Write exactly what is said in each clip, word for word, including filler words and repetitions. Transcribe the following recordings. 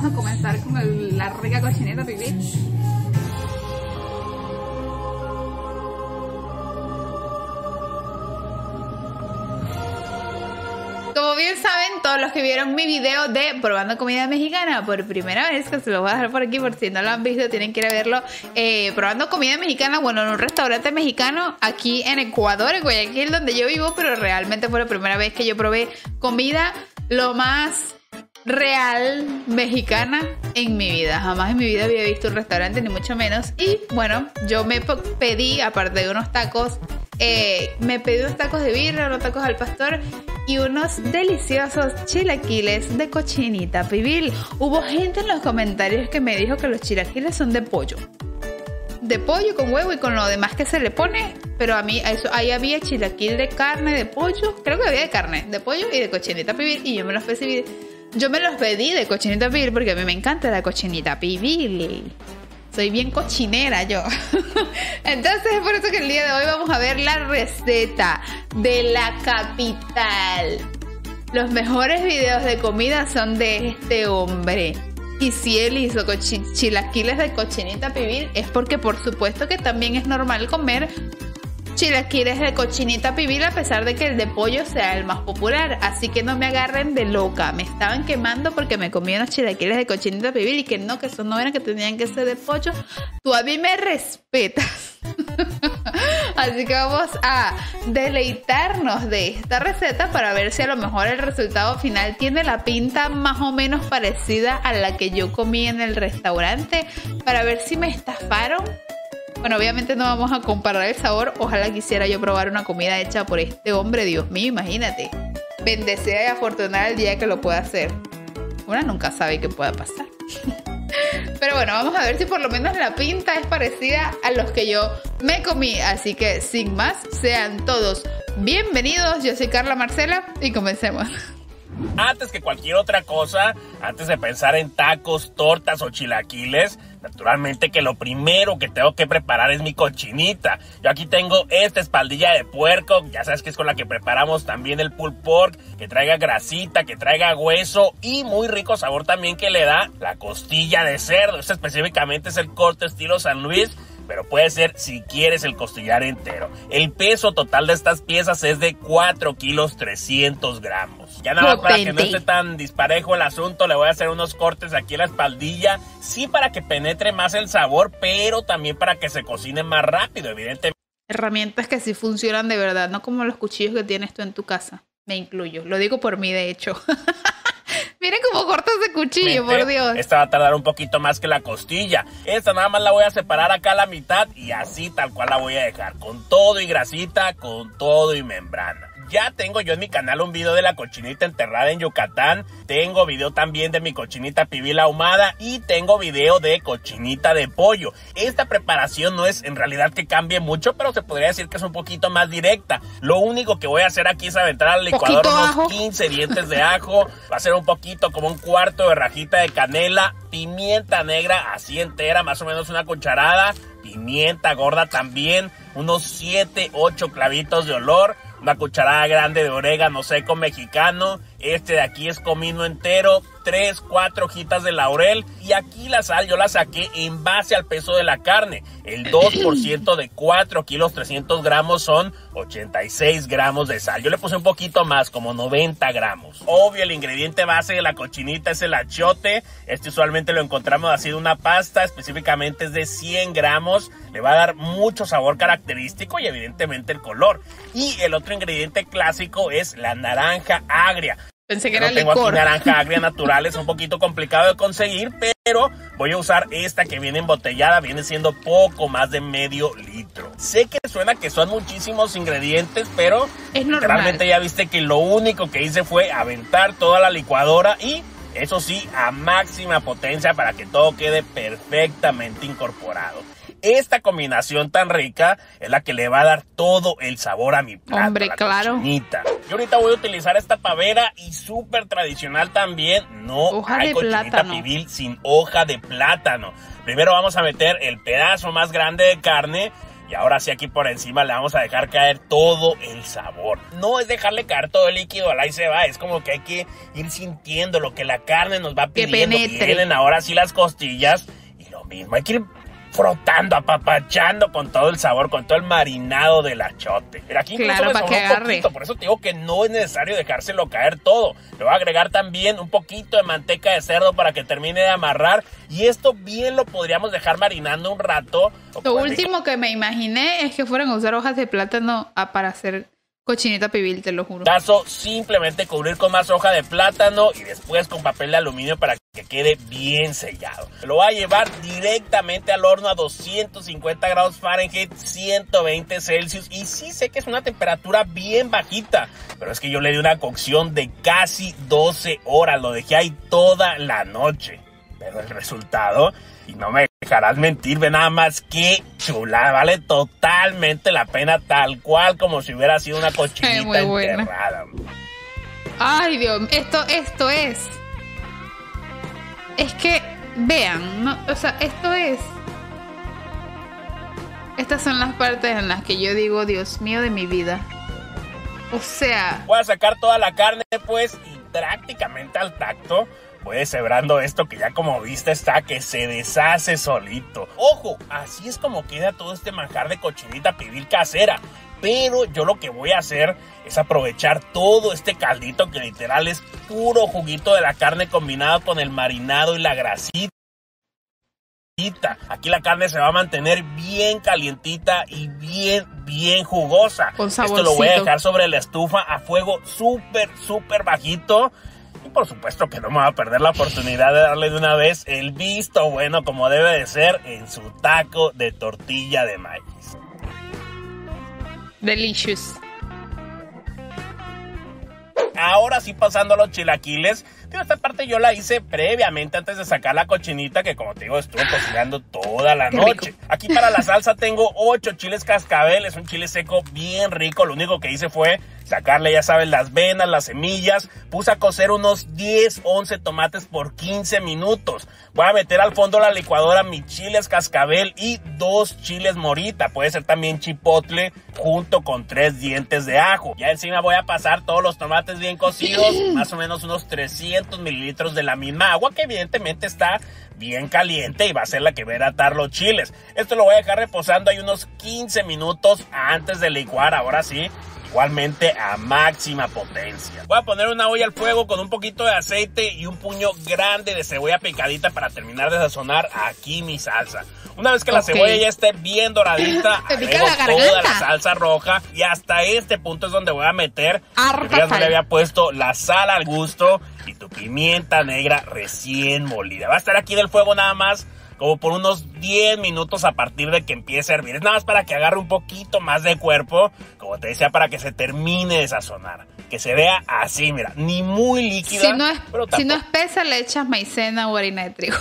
vamos a comenzar con el, la rica cochinita pibil. Como bien saben, todos los que vieron mi video de probando comida mexicana por primera vez, que se los voy a dejar por aquí por si no lo han visto, tienen que ir a verlo, eh, probando comida mexicana, bueno, en un restaurante mexicano aquí en Ecuador, en Guayaquil, donde yo vivo, pero realmente fue la primera vez que yo probé comida lo más real mexicana en mi vida. Jamás en mi vida había visto un restaurante, ni mucho menos. Y bueno, yo me pedí, aparte de unos tacos, eh, me pedí unos tacos de birria, unos tacos al pastor y unos deliciosos chilaquiles de cochinita pibil. Hubo gente en los comentarios que me dijo que los chilaquiles son de pollo. De pollo con huevo y con lo demás que se le pone. Pero a mí, eso, ahí había chilaquil de carne, de pollo. Creo que había de carne, de pollo y de cochinita pibil. Y yo me los pedí, yo me los pedí de cochinita pibil porque a mí me encanta la cochinita pibil. Soy bien cochinera yo. Entonces es por eso que el día de hoy vamos a ver la receta de la capital. Los mejores videos de comida son de este hombre. Y si él hizo chilaquiles de cochinita pibil, es porque por supuesto que también es normal comer chilaquiles de cochinita pibil, a pesar de que el de pollo sea el más popular. Así que no me agarren de loca. Me estaban quemando porque me comí unos chilaquiles de cochinita pibil y que no, que eso no era, que tenían que ser de pollo. Tú a mí me respetas. Así que vamos a deleitarnos de esta receta para ver si a lo mejor el resultado final tiene la pinta más o menos parecida a la que yo comí en el restaurante, para ver si me estafaron. Bueno, obviamente no vamos a comparar el sabor. Ojalá quisiera yo probar una comida hecha por este hombre. Dios mío, imagínate. Bendecida y afortunada el día que lo pueda hacer. Una nunca sabe qué pueda pasar. Pero bueno, vamos a ver si por lo menos la pinta es parecida a los que yo me comí. Así que sin más, sean todos bienvenidos. Yo soy Carla Marcela y comencemos. Antes que cualquier otra cosa, antes de pensar en tacos, tortas o chilaquiles, naturalmente que lo primero que tengo que preparar es mi cochinita. Yo aquí tengo esta espaldilla de puerco, ya sabes que es con la que preparamos también el pulled pork, que traiga grasita, que traiga hueso y muy rico sabor también que le da la costilla de cerdo. Este específicamente es el corte estilo San Luis, pero puede ser si quieres el costillar entero. El peso total de estas piezas es de cuatro kilos trescientos gramos. Ya nada más para que no esté tan disparejo el asunto, le voy a hacer unos cortes aquí en la espaldilla. Sí, para que penetre más el sabor, pero también para que se cocine más rápido, evidentemente. Herramientas que sí funcionan de verdad, no como los cuchillos que tienes tú en tu casa. Me incluyo, lo digo por mí de hecho. Miren cómo cortas de cuchillo, por Dios. Esta va a tardar un poquito más que la costilla. Esta nada más la voy a separar acá a la mitad y así tal cual la voy a dejar. Con todo y grasita, con todo y membrana. Ya tengo yo en mi canal un video de la cochinita enterrada en Yucatán. Tengo video también de mi cochinita pibil ahumada y tengo video de cochinita de pollo. Esta preparación no es en realidad que cambie mucho, pero se podría decir que es un poquito más directa. Lo único que voy a hacer aquí es aventar al licuador unos quince dientes de ajo. Va a ser un poquito como un cuarto de rajita de canela, pimienta negra así entera, más o menos una cucharada, pimienta gorda también, unos siete, ocho clavitos de olor, una cucharada grande de orégano seco mexicano, este de aquí es comino entero, tres, cuatro hojitas de laurel y aquí la sal yo la saqué en base al peso de la carne. El dos por ciento de cuatro kilos trescientos gramos son ochenta y seis gramos de sal. Yo le puse un poquito más, como noventa gramos. Obvio, el ingrediente base de la cochinita es el achiote. Este usualmente lo encontramos así de una pasta, específicamente es de cien gramos. Le va a dar mucho sabor característico y evidentemente el color. Y el otro ingrediente clásico es la naranja agria. Pensé que era no tengo licor. Aquí naranja agria natural, es un poquito complicado de conseguir, pero voy a usar esta que viene embotellada, viene siendo poco más de medio litro. Sé que suena que son muchísimos ingredientes, pero es normal. Realmente ya viste que lo único que hice fue aventar toda la licuadora y eso sí, a máxima potencia para que todo quede perfectamente incorporado. Esta combinación tan rica es la que le va a dar todo el sabor a mi plato. Hombre, la claro. Cochinita. Yo ahorita voy a utilizar esta pavera y súper tradicional también. No hoja hay de cochinita plátano. pibil sin hoja de plátano. Primero vamos a meter el pedazo más grande de carne. Y ahora sí, aquí por encima le vamos a dejar caer todo el sabor. No es dejarle caer todo el líquido, al ahí se va. Es como que hay que ir sintiendo lo que la carne nos va pidiendo. Vienen ahora sí las costillas. Y lo mismo, hay que ir frotando, apapachando con todo el sabor, con todo el marinado del achote. Pero aquí incluso claro, me sobró un poquito, por eso te digo que no es necesario dejárselo caer todo. Le voy a agregar también un poquito de manteca de cerdo para que termine de amarrar. Y esto bien lo podríamos dejar marinando un rato. Lo último dejar... que me imaginé es que fueran a usar hojas de plátano para hacer cochinita pibil, te lo juro. Caso, simplemente cubrir con más hoja de plátano y después con papel de aluminio para que quede bien sellado. Lo voy a llevar directamente al horno a doscientos cincuenta grados Fahrenheit, ciento veinte Celsius. Y sí sé que es una temperatura bien bajita, pero es que yo le di una cocción de casi doce horas. Lo dejé ahí toda la noche. Pero el resultado, y no me dejarás mentir, ve nada más qué chula, vale totalmente la pena, tal cual como si hubiera sido una cochinita enterrada. Ay, Dios, esto, esto es... Es que, vean, no, o sea, esto es... Estas son las partes en las que yo digo, Dios mío de mi vida. O sea... Voy a sacar toda la carne, pues, y prácticamente al tacto voy deshebrando esto que ya como viste está que se deshace solito. Ojo, así es como queda todo este manjar de cochinita pibil casera. Pero yo lo que voy a hacer es aprovechar todo este caldito que literal es puro juguito de la carne combinado con el marinado y la grasita. Aquí la carne se va a mantener bien calientita y bien, bien jugosa. Con saborcito. Esto lo voy a dejar sobre la estufa a fuego súper, súper bajito. Y por supuesto que no me va a perder la oportunidad de darle de una vez el visto bueno como debe de ser en su taco de tortilla de maíz. Delicious. Ahora sí, pasando a los chilaquiles. Esta parte yo la hice previamente antes de sacar la cochinita, que como te digo estuve cocinando toda la noche. Aquí para la salsa tengo ocho chiles cascabel, es un chile seco bien rico. Lo único que hice fue sacarle, ya sabes, las venas, las semillas. Puse a cocer unos diez, once tomates por quince minutos. Voy a meter al fondo de la licuadora mis chiles cascabel y dos chiles morita. Puede ser también chipotle junto con tres dientes de ajo. Ya encima voy a pasar todos los tomates bien cocidos, más o menos unos trescientos mililitros de la misma agua, que evidentemente está bien caliente y va a ser la que va a hidratar los chiles. Esto lo voy a dejar reposando ahí unos quince minutos antes de licuar. Ahora sí, igualmente a máxima potencia. Voy a poner una olla al fuego con un poquito de aceite y un puño grande de cebolla picadita para terminar de sazonar aquí mi salsa. Una vez que la okay. cebolla ya esté bien doradita, agrego toda la salsa roja y hasta este punto es donde voy a meter, ya no le había puesto la sal al gusto y tu pimienta negra recién molida. Va a estar aquí del fuego nada más como por unos diez minutos a partir de que empiece a hervir. Es nada más para que agarre un poquito más de cuerpo, como te decía, para que se termine de sazonar. Que se vea así, mira, ni muy líquida. Si no es, pero si no es espesa, le echas maicena o harina de trigo.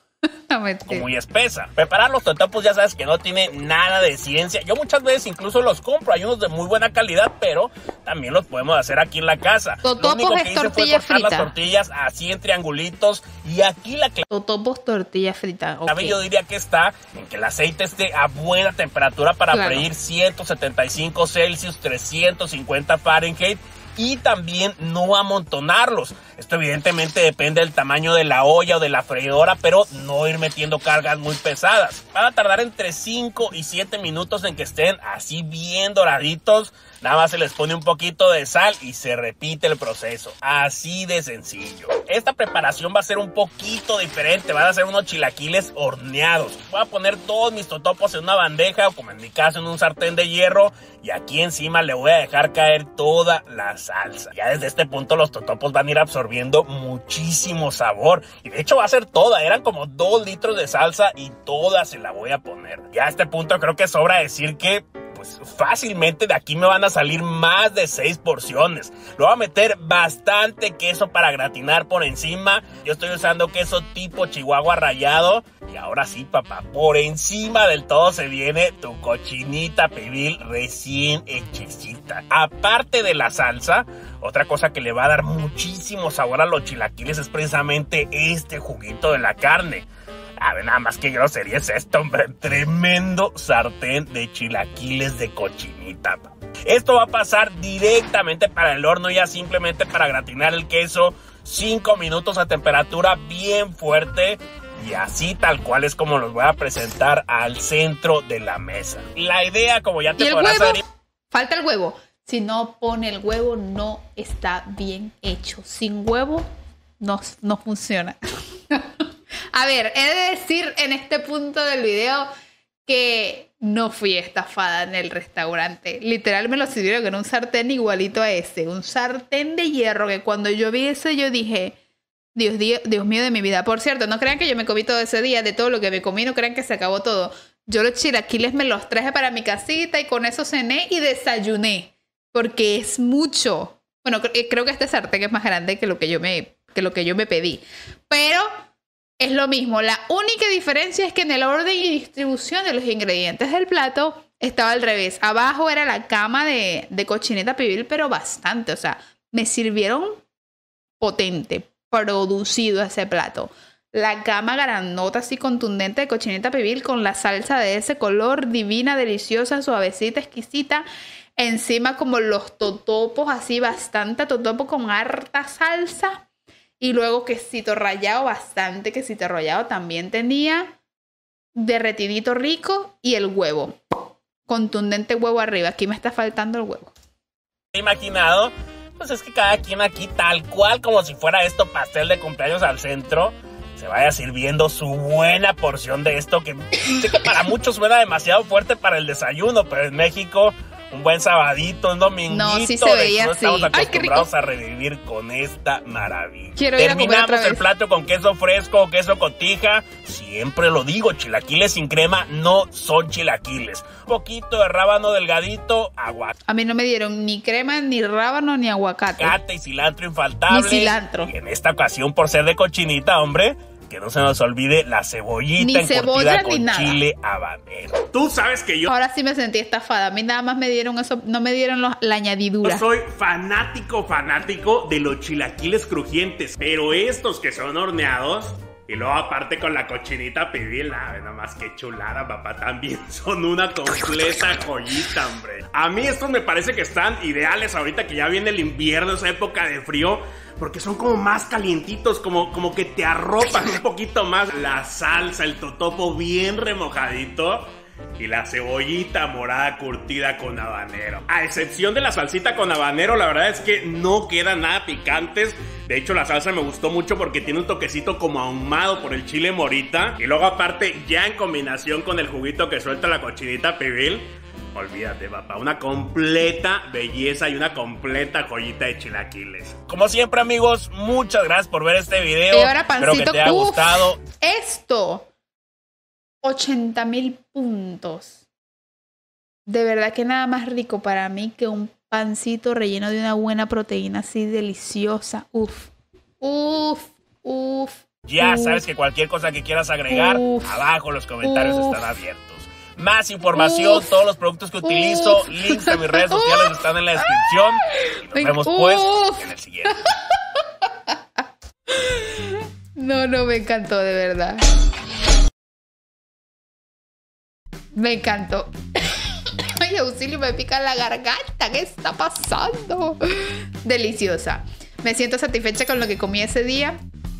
Muy espesa. Preparar los totopos ya sabes que no tiene nada de ciencia. Yo muchas veces incluso los compro. Hay unos de muy buena calidad, pero también los podemos hacer aquí en la casa. Totopos Lo único que es hice tortilla fue cortar frita. las tortillas así en triangulitos. Y aquí la clave, Totopos tortilla frita. Okay. yo diría que está en que el aceite esté a buena temperatura para claro. freír ciento setenta y cinco Celsius, trescientos cincuenta Fahrenheit. Y también no amontonarlos. Esto evidentemente depende del tamaño de la olla o de la freidora, pero no ir metiendo cargas muy pesadas. Van a tardar entre cinco y siete minutos en que estén así bien doraditos. Nada más se les pone un poquito de sal y se repite el proceso. Así de sencillo. Esta preparación va a ser un poquito diferente. Van a ser unos chilaquiles horneados. Voy a poner todos mis totopos en una bandeja o, como en mi caso, en un sartén de hierro. Y aquí encima le voy a dejar caer toda la salsa. Ya desde este punto los totopos van a ir absorbiendo muchísimo sabor. Y de hecho va a ser toda. Eran como dos litros de salsa y toda se la voy a poner. Ya a este punto creo que sobra decir que pues fácilmente de aquí me van a salir más de seis porciones. Le voy a meter bastante queso para gratinar por encima. Yo estoy usando queso tipo Chihuahua rallado. Y ahora sí, papá, por encima del todo se viene tu cochinita pibil recién hechecita. Aparte de la salsa, otra cosa que le va a dar muchísimo sabor a los chilaquiles es precisamente este juguito de la carne. A ver, nada más que grosería es esto, hombre. Tremendo sartén de chilaquiles de cochinita. Esto va a pasar directamente para el horno, ya simplemente para gratinar el queso. Cinco minutos a temperatura bien fuerte. Y así tal cual es como los voy a presentar al centro de la mesa. La idea, como ya te podrás saber... Falta el huevo. Si no pone el huevo, no está bien hecho. Sin huevo, no, no funciona. A ver, he de decir en este punto del video que no fui estafada en el restaurante. Literal me lo sirvieron en un sartén igualito a ese. Un sartén de hierro que cuando yo vi ese yo dije... Dios, Dios, Dios mío de mi vida. Por cierto, no crean que yo me comí todo ese día. De todo lo que me comí, no crean que se acabó todo. Yo los chilaquiles me los traje para mi casita y con eso cené y desayuné. Porque es mucho. Bueno, creo que este sartén es más grande que lo que yo me, que lo que yo me pedí. Pero es lo mismo. La única diferencia es que en el orden y distribución de los ingredientes del plato estaba al revés. Abajo era la cama de, de cochinita pibil, pero bastante. O sea, me sirvieron potente. Producido ese plato. La cama grandota así contundente de cochinita pibil con la salsa de ese color divina, deliciosa, suavecita, exquisita. Encima como los totopos así bastante totopo con harta salsa. Y luego quesito rallado, bastante quesito rallado también tenía. Derretidito rico y el huevo. Contundente huevo arriba. Aquí me está faltando el huevo. Imaginado. Pues es que cada quien aquí, tal cual como si fuera esto pastel de cumpleaños al centro, se vaya sirviendo su buena porción de esto que sé que para muchos suena demasiado fuerte para el desayuno, pero en México un buen sabadito, un dominguito. No, sí se veía no así. Estamos acostumbrados Ay, a revivir con esta maravilla. Quiero ir a comer otra vez. Terminamos el plato con queso fresco, queso cotija. Siempre lo digo, chilaquiles sin crema no son chilaquiles. Un poquito de rábano delgadito, aguacate. A mí no me dieron ni crema, ni rábano, ni aguacate. Aguacate y cilantro infaltable. Ni cilantro. Y en esta ocasión, por ser de cochinita, hombre, que no se nos olvide la cebollita ni encurtida cebolla, con ni chile habanero. Tú sabes que yo... Ahora sí me sentí estafada. A mí nada más me dieron eso, no me dieron los, la añadidura. Yo soy fanático, fanático de los chilaquiles crujientes, pero estos que son horneados... Y luego aparte con la cochinita pibil, nada más que chulada, papá, también son una completa joyita, hombre. A mí estos me parece que están ideales ahorita que ya viene el invierno, esa época de frío, porque son como más calientitos, como, como que te arropan un poquito más. La salsa, el totopo bien remojadito. Y la cebollita morada curtida con habanero. A excepción de la salsita con habanero, la verdad es que no quedan nada picantes. De hecho, la salsa me gustó mucho porque tiene un toquecito como ahumado por el chile morita. Y luego aparte, ya en combinación con el juguito que suelta la cochinita pibil, olvídate, papá, una completa belleza y una completa joyita de chilaquiles. Como siempre, amigos, muchas gracias por ver este video. Y ahora, pancito, espero que te haya uf, gustado. Esto... ochenta mil puntos. De verdad que nada más rico para mí que un pancito relleno de una buena proteína así deliciosa. Uf, uf, uf. Ya uf, sabes que cualquier cosa que quieras agregar, uf, abajo los comentarios uf, están abiertos. Más información, uf, todos los productos que utilizo, uf, links a mis redes sociales uf, están en la descripción. Y nos vemos uf. pues en el siguiente. No, no, me encantó, de verdad. Me encantó. Ay, auxilio, me pica la garganta. ¿Qué está pasando? Deliciosa. Me siento satisfecha con lo que comí ese día.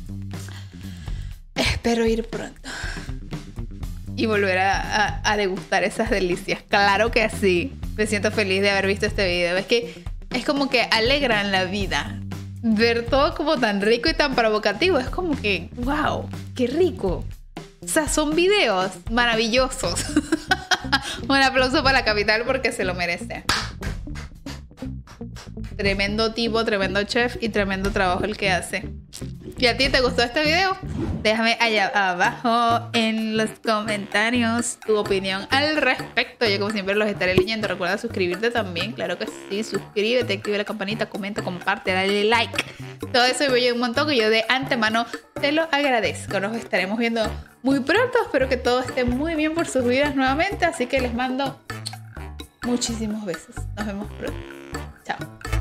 Espero ir pronto y volver a, a, a degustar esas delicias. Claro que sí. Me siento feliz de haber visto este video. Es que es como que alegran la vida. Ver todo como tan rico y tan provocativo. Es como que, wow, qué rico. O sea, son videos maravillosos. Un aplauso para la capital porque se lo merece. Tremendo tipo, tremendo chef y tremendo trabajo el que hace. ¿Y a ti te gustó este video? Déjame allá abajo en los comentarios tu opinión al respecto. Yo como siempre los estaré leyendo. Recuerda suscribirte también, claro que sí. Suscríbete, activa la campanita, comenta, comparte, dale like. Todo eso y voy un montón que yo de antemano te lo agradezco. Nos estaremos viendo muy pronto. Espero que todo esté muy bien por sus vidas nuevamente. Así que les mando muchísimos besos. Nos vemos pronto. Chao.